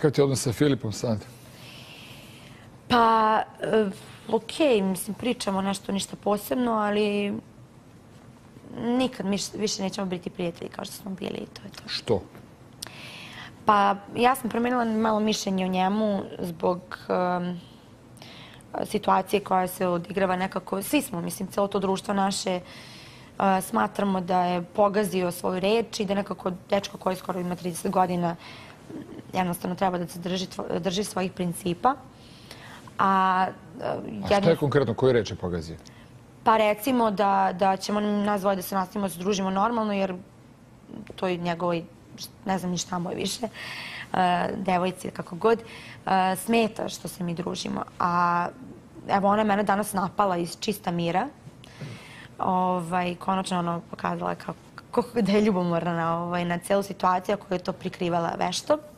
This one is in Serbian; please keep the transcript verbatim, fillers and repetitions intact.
Kakav ti je odnos sa Filipom sad? Pa, okej, mislim, pričamo nešto, ništa posebno, ali nikad više nećemo biti prijatelji kao što smo bili i to je to. Što? Pa, ja sam promenila malo mišljenje o njemu zbog situacije koja se odigrava nekako. Svi smo, mislim, celo to društvo naše smatramo da je pogazio svoju reč i da nekako dečko koji skoro ima trideset godina jednostavno treba da se drži svojih principa. A šta je konkretno, koju reč je pogazio? Pa recimo da ćemo nas dvoje da se nastavimo da se družimo normalno, jer to je njegovoj, ne znam ni šta mu je više, devojci, kako god, smeta što se mi družimo. A evo, ona je mene danas napala iz čista mira. Konačno ona pokazala da je ljubomorna na celu situaciju, koju je to prikrivala vešto.